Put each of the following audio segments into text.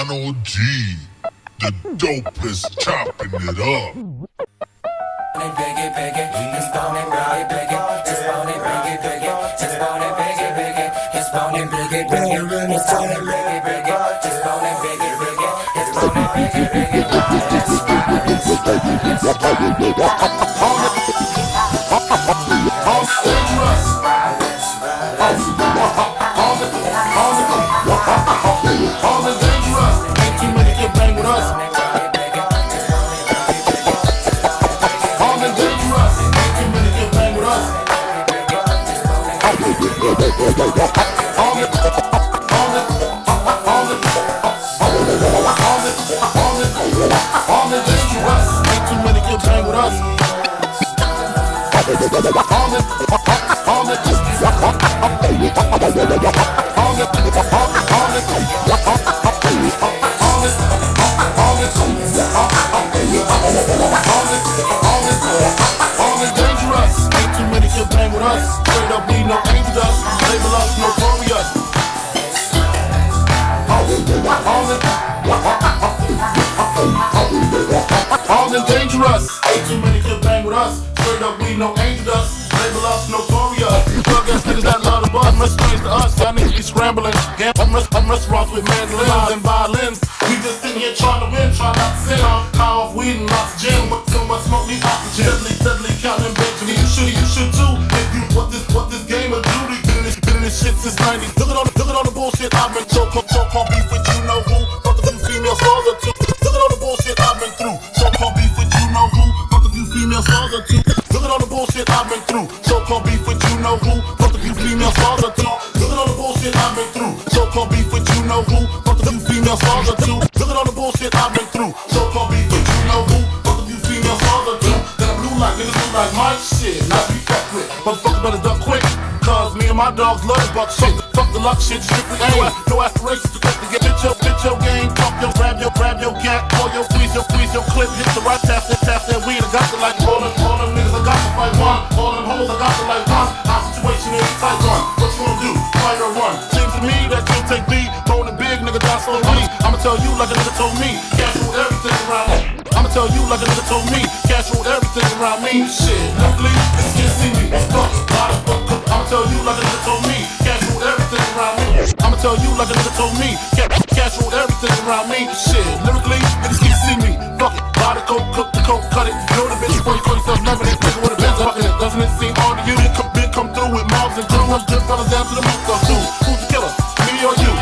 Donald G, the dopest, chopping it up. Dangerous, ain't too many can bang with us. Straight up, we no angel dust. Label us notorious. Drug ass niggas that love the buzz. I'm strange to us, y'all niggas be scrambling. I'm restaurants with mandolins and violins. We just sitting here trying to win, trying not to sin. High off weed and lots of gin. With so much smoke, need oxygen. Deadly counting Benjamin. You should too. If you what this game will do to you. Been in this shit since 90s. Look at all the bullshit I've been so called beef with you know who. Fuck a few female stars or two. Look at all the bullshit I've been through. So called beef with you know who. Fuck a few female stars or two. Look at all the bullshit I've been through. So called beef with you know who. Fuck a few female stars or two. Look at all the bullshit I've been through. So called beef with you know who. Fuck a few female stars or two. Look at all the bullshit I've been through. So called beef with you know who. Fuck a few female stars or two. Then I blue like niggas look like my shit. Not be fucked with. Motherfuckers better duck quick. Cause me and my dogs love the buck shit. Fuck the luck shit, strictly anyway. No aspirations to get bitch your game. Talk your grab your gat. Call your squeeze your clip. Hit the right tap that weed. I got to like all them niggas. I got to fight one. All them hoes I got to like one. Our situation is tight one. What you gonna do? Fight or run? Seems to me that you'll take me. Bone big nigga die so lean. I'ma tell you like a nigga told me. Cash rule everything around me. I'ma tell you like a nigga told me. Cash rule everything around me. Shit, lyrically, you can't see me. Fuck, I'ma tell you like a nigga told me. Cash rule everything around me. I'ma tell you like a nigga told me. Cash rule everything around me. Shit, lyrically, niggas can't see me. Fuck it, buy the coke, cook the coke, cut it. Know the bitch before you call yourself never. This nigga with a Benz fucking it. Doesn't it seem hard to you? Big come through with mobs and crew. Good fellas down to the moon. Who's the killer? Me or you?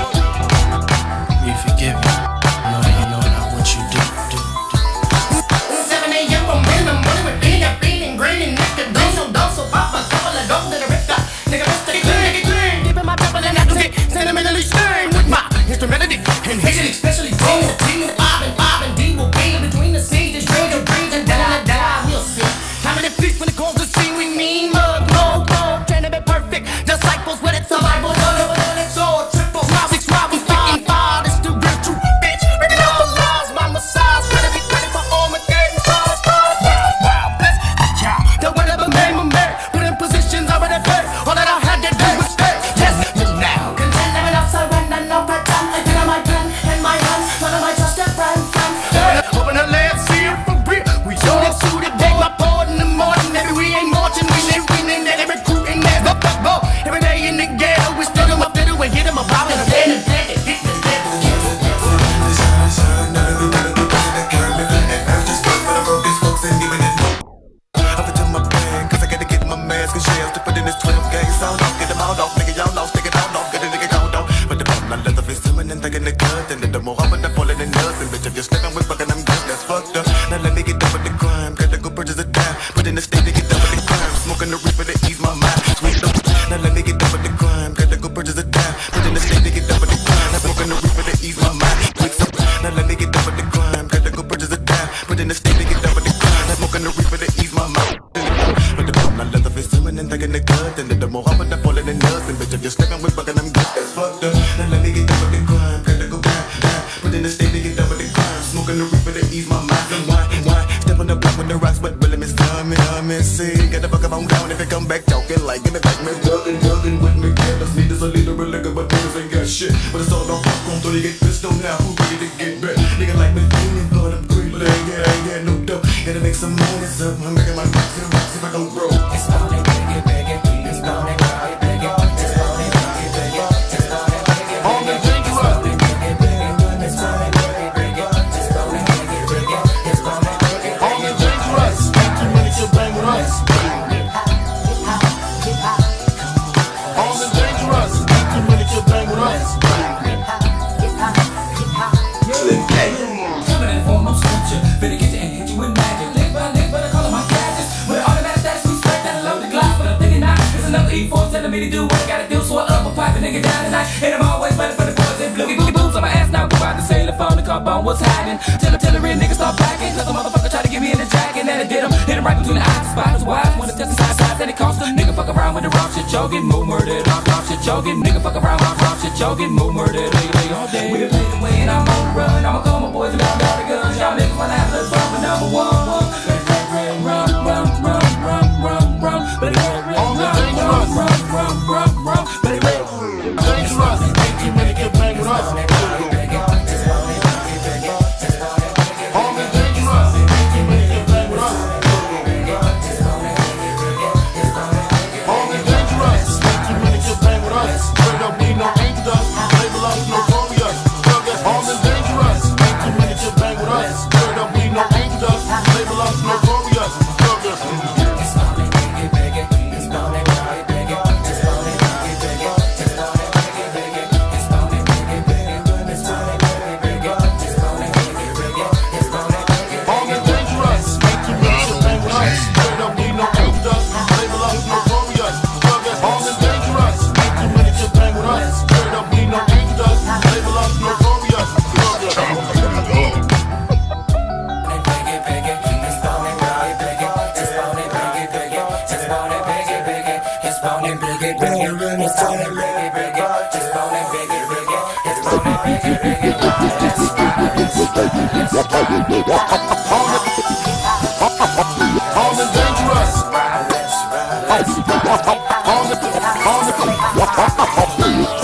We forgive you. You know not what you do. 7 a.m. I'm in the morning with being up, beating, green, nigga, don't so pop a couple of dope that are ripped up. Nigga, nigga, clean, deep in my temple and that's it. Sentimentally stern with my instrumentality and hitting, especially dreams, the team, Bob and D will be between the scenes, the dreams of dreams and die, we'll see. How many feast when it calls the scene we mean, mug, no, trying to be perfect, disciples with it, survival, so triple, 6 rivals, picking fire, it's the real true bitch, ready out the lies, my massage, ready for all my games, wow, bless, yeah, the whatever made my man, put in positions already paid, all that I had to do was stay, yes, now, content, never enough, surrender, no pretend, I think I might pen, in my hand, one of my trusted friends, open the left, see it for real, we showed it, suited, big, my board in the morning, maybe we ain't marching, we ain't that, recruiting that, go, every day in the ghetto, we still in my fiddle, we hit him a bob, and hit the devil. Up into my plan, cause I gotta get my mask and shells to put in this 12 gauge sound off. Get them out off, nigga, y'all lost, take it out off, get a nigga count off. But the bottom line leather is swimming and thinking the good, and the more I'm falling in nuts, and bitch, if you're slipping with fucking them good, that's fucked up. Now let me get done with the crime, gotta go purchase a dime, put in the state to get done with the crime, smoking the reaper to ease my mind. Sweet up. Now let me get done with the crime, gotta go purchase a dime, put in the state to get done with the crime, smoking the reaper to ease my mind. Sweet up. Now let me get done with the crime, gotta go purchase a dime, put in the state to get done with the crime, smoking the reaper to ease my mind. But the bottom line leather is swimming and thinking the good, and the more I'm falling in nuts, and bitch, if you're slipping with fucking them good, that's fucked up. Now let me get done with the crime, gotta go back, put in the state to get done with the crime, smoking the reaper to ease my mind. And why, step on the block with the rocks, but really miss time, see, get the fuck up on down if you come back talking like in the back, man, dugging with me, careless, need this a leader, a liquor, but niggas ain't got shit, but it's all on fuck, until you get pissed on now, who ready to get back. Nigga like me feeling, but I'm green, but I ain't got no dough. Gotta make some money, so I'm making my rocks and rocks if I go broke. It's on it, biggie, biggie. It's on it, biggie, biggie. It's on it, biggie, biggie. It's on it, biggie, biggie. On the dangerous. It's on it, biggie, biggie. It's on it, biggie, biggie. It's on it, biggie, biggie. On the dangerous. Ain't too many can bang with us. On the dangerous. Ain't too many can bang with us. Coming in the form of scripture, finna get you and hit you with magic. Lick by lick, but I call it my gadgets. With an automatic status, we straight down the load the glass. But I'm thinking now, it's another E4 telling me to do what I gotta do. So I up a pipe and nigga down tonight. And I'm always ready for the boys and boogie boogie boots on my ass now. Go out the sailor phone, the car bone, what's hiding? Till the real niggas start packing. Cause a motherfucker try to get me in the jacket. And it did him, hit him right between the eyes. The spot was wise, wanna test the size, and it cost him. Nigga fuck around with the raw shit jogging, move murdered, raw shit jogging. Nigga fuck around with raw shit jogging, move murdered, lay all day. We done played away and I'm on the run. I'ma call my boys and I'm out the guns. Y'all niggas wanna have us run for number one. Run, run, run, run, run, run. But it On the dangerous. run. But it Dangerous. Ain't too many can bang with us. On the dangerous. Ain't too many can bang with us. On the dangerous. Ain't too many can bang with us. Straight up, we no angel dust. Label us notorious. Thug us. On the dangerous. Ain't too many can bang with us. Straight up, we no angel dust. Label us notorious. Thug us. On the dangerous. Ain't too many can bang with us. Straight up, we no angel dust. Label us notorious. Thug us. On the dangerous. Ain't too many can bang with us. Straight up, we no angel dust. Label us notorious. Thug us. On the dangerous. On the